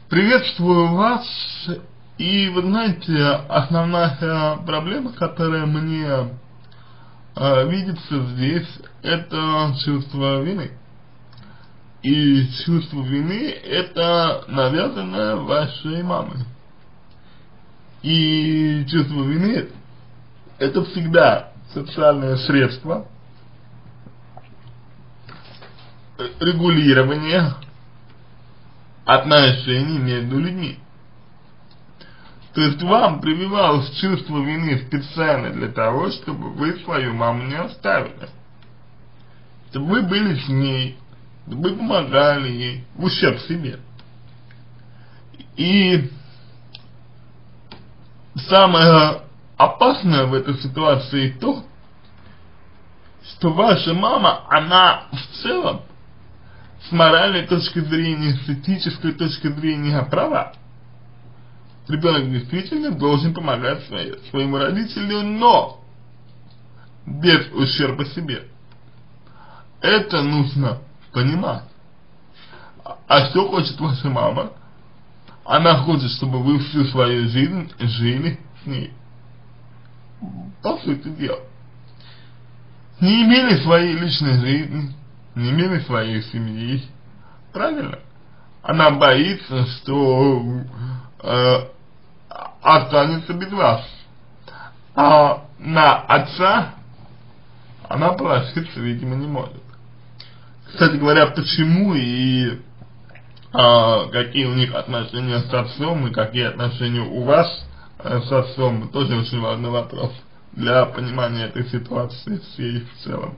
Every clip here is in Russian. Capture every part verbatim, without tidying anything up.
Приветствую вас, и вы знаете, основная проблема, которая мне э, видится здесь, это чувство вины. И чувство вины это навязанное вашей мамой. И чувство вины это всегда социальное средство регулирования отношений между людьми. То есть вам прививалось чувство вины специально для того, чтобы вы свою маму не оставили. Чтобы вы были с ней, чтобы вы помогали ей в ущерб себе. И самое опасное в этой ситуации то, что ваша мама, она в целом с моральной точки зрения, с этической точки зрения права. Ребенок действительно должен помогать своей, своему родителю, но без ущерба себе. Это нужно понимать. А что хочет ваша мама? Она хочет, чтобы вы всю свою жизнь жили с ней. По сути дела. Не имели своей личной жизни, не имели своей семьи. Правильно? Она боится, что э, останется без вас. А на отца она положиться, видимо, не может. Кстати говоря, почему и э, какие у них отношения с отцом и какие отношения у вас э, с отцом, тоже очень важный вопрос для понимания этой ситуации всей в целом.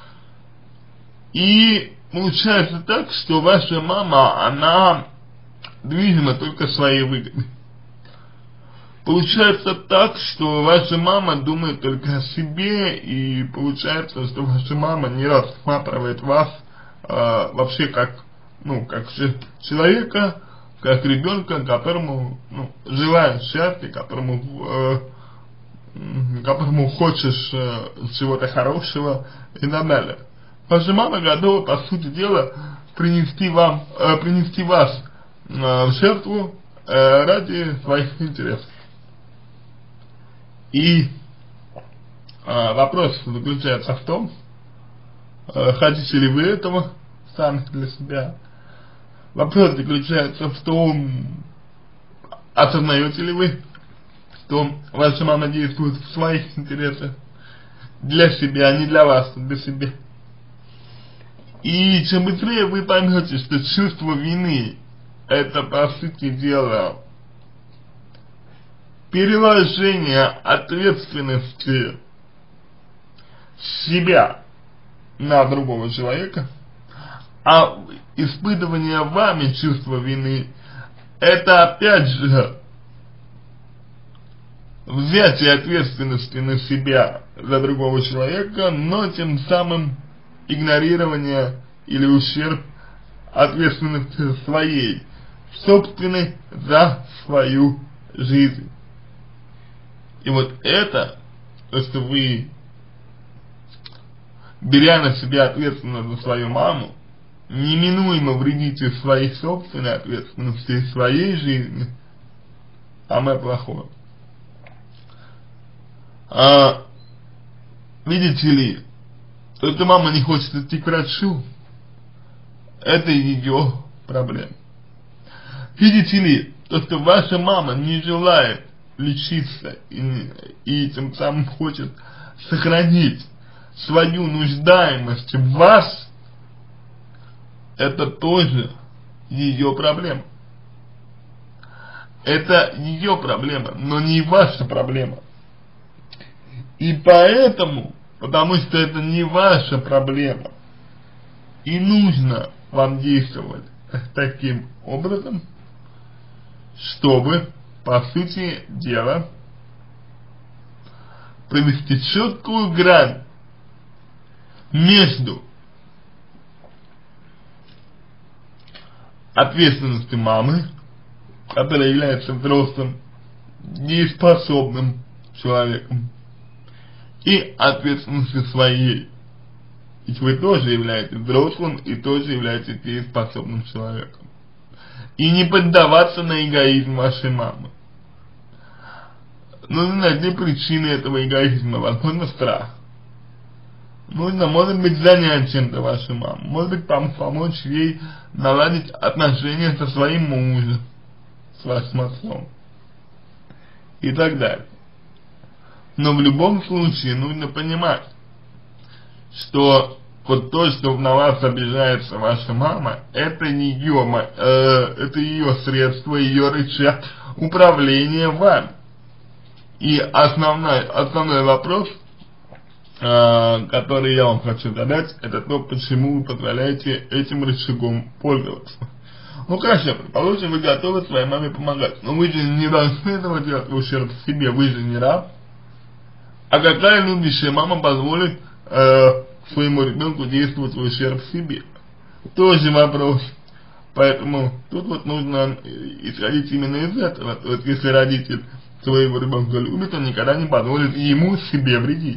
И получается так, что ваша мама, она движима только своей выгодой. Получается так, что ваша мама думает только о себе, и получается, что ваша мама не рассматривает вас э, вообще как, ну, как человека, как ребенка, которому, ну, желаешь счастья, которому, э, которому хочешь э, чего-то хорошего и так далее. Ваша мама готова, по сути дела, принести вам, э, принести вас э, в жертву э, ради своих интересов. И э, вопрос заключается в том, э, хотите ли вы этого сами для себя. Вопрос заключается в том, осознаете ли вы, что ваша мама действует в своих интересах для себя, а не для вас, для себя. И чем быстрее вы поймете, что чувство вины это, по сути дела, переложение ответственности себя на другого человека, а испытывание вами чувства вины это опять же взятие ответственности на себя за другого человека, но тем самым игнорирование или ущерб ответственности своей, собственной за свою жизнь. И вот это, то, что вы, беря на себя ответственность за свою маму, неминуемо вредите своей собственной ответственности и своей жизни, самое плохое. А, видите ли, то, что мама не хочет идти к врачу, это ее проблема. Видите ли, то, что ваша мама не желает лечиться и, и тем самым хочет сохранить свою нуждаемость в вас, это тоже ее проблема. Это ее проблема, но не ваша проблема. И поэтому, потому что это не ваша проблема, и нужно вам действовать таким образом, чтобы, по сути дела, провести четкую грань между ответственностью мамы, которая является взрослым, неспособным человеком, и ответственностью своей. Ведь вы тоже являетесь взрослым и тоже являетесь дееспособным человеком. и не поддаваться на эгоизм вашей мамы. Нужно найти причины этого эгоизма, возможно, страх. Нужно, может быть, занять чем-то вашу маму, может быть, пом помочь ей наладить отношения со своим мужем, с вашим отцом и так далее. Но в любом случае нужно понимать, что вот то, что на вас обижается ваша мама, это ее, э, это ее средство, ее рычаг управления вами. И основной, основной вопрос, э, который я вам хочу задать, это то, почему вы позволяете этим рычагом пользоваться. Ну хорошо, предположим, вы готовы своей маме помогать, но вы же не должны этого делать в ущерб себе, вы же не раб. А какая любящая мама позволит э, своему ребенку действовать в ущерб себе? Тоже вопрос. Поэтому тут вот нужно исходить именно из этого. То есть, если родитель своего ребенка любит, он никогда не позволит ему себе вредить.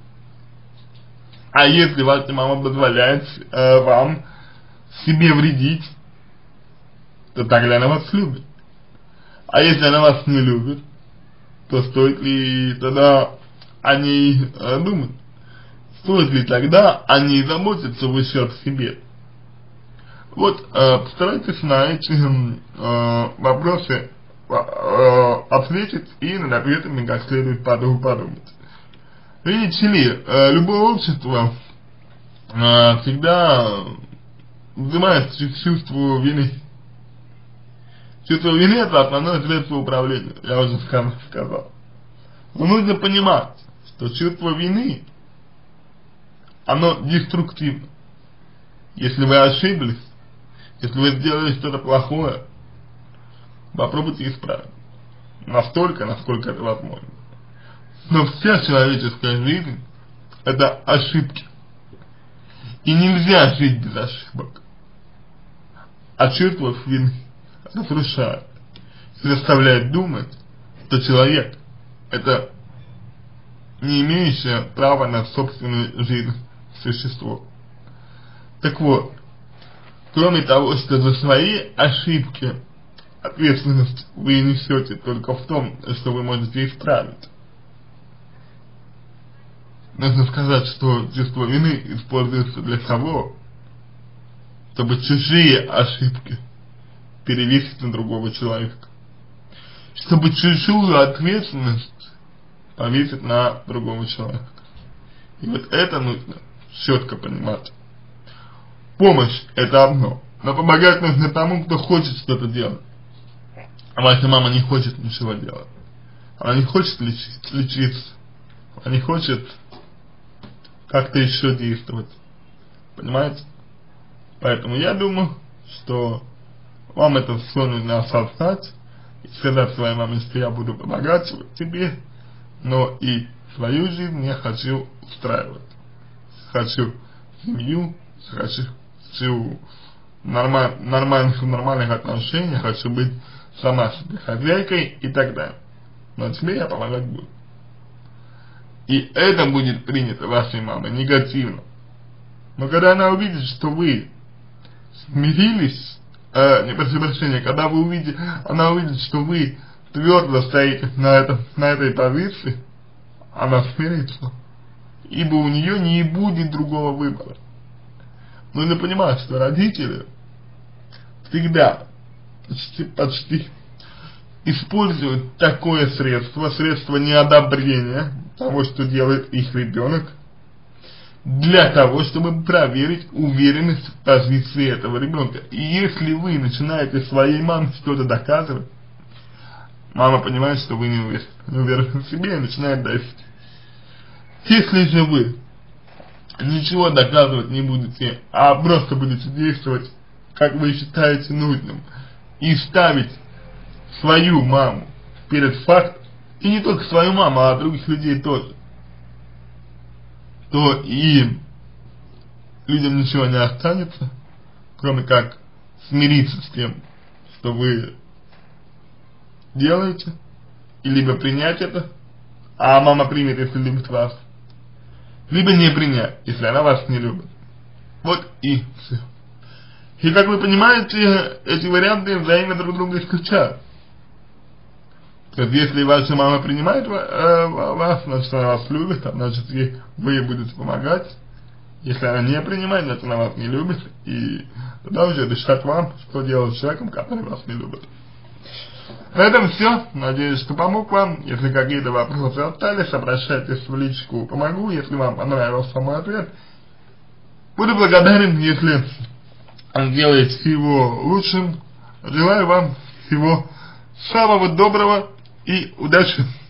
А если ваша мама позволяет э, вам себе вредить, то тогда она вас любит. А если она вас не любит, то стоит ли тогда о ней э, думать? Стоит ли тогда о ней заботиться в ущерб себе? Вот э, постарайтесь на эти э, вопросы э, ответить и над ответами как следует подумать. Видите ли, э, любое общество э, всегда взимает чувство вины. Чувство вины — это основное средство управления, я уже сказал. Но нужно понимать, что чувство вины, оно деструктивно. Если вы ошиблись, если вы сделали что-то плохое, попробуйте исправить. Настолько, насколько это возможно. Но вся человеческая жизнь — это ошибки. И нельзя жить без ошибок. А чувство вины разрушает и заставляет думать, что человек — это не имеющее права на собственную жизнь существо. Так вот, кроме того, что за свои ошибки ответственность вы несете только в том, что вы можете исправить, нужно сказать, что чувство вины используется для того, чтобы чужие ошибки перевесить на другого человека, чтобы чужую ответственность повесить на другого человека. И вот это нужно четко понимать. Помощь — это одно, но помогать нужно тому, кто хочет что-то делать. А ваша мама не хочет ничего делать. Она не хочет лечить, лечиться. Она не хочет как-то еще действовать. Понимаете? Поэтому я думаю, что вам это все нужно осознать и сказать своей маме, что я буду помогать тебе, но и свою жизнь я хочу устраивать. Хочу семью, хочу, хочу нормаль, нормальных, нормальных отношений, хочу быть сама себе хозяйкой и так далее. Но тебе я помогать буду. И это будет принято вашей мамой негативно. Но когда она увидит, что вы смирились, э, не прошу прощения, когда вы увидите, она увидит, что вы твердо стоите на, этом, на этой позиции, она смирится. Ибо у нее не будет другого выбора. Нужно понимать, что родители всегда почти, почти используют такое средство, средство неодобрения того, что делает их ребенок, для того, чтобы проверить уверенность в позиции этого ребенка. И если вы начинаете своей маме что-то доказывать, мама понимает, что вы не уверены, не уверены в себе и начинает давить. Если же вы ничего доказывать не будете, а просто будете действовать, как вы считаете нужным, и ставить свою маму перед фактом, и не только свою маму, а других людей тоже, то и людям ничего не останется, кроме как смириться с тем, что вы делаете, и либо принять это, а мама примет, если любит вас, либо не принять, если она вас не любит. Вот и все. И как вы понимаете, эти варианты взаимно друг друга исключают. То есть, если ваша мама принимает э, вас, значит, она вас любит, значит, ей вы будете помогать. Если она не принимает, значит, она вас не любит, и тогда уже решать вам, что делать с человеком, который вас не любит. На этом все. Надеюсь, что помог вам. Если какие-то вопросы остались, обращайтесь в личку, помогу. Если вам понравился мой ответ, буду благодарен, если сделаете его лучшим. Желаю вам всего самого доброго и удачи!